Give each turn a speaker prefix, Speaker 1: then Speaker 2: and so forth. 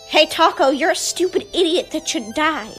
Speaker 1: Hey, Taco, you're a stupid idiot that should die.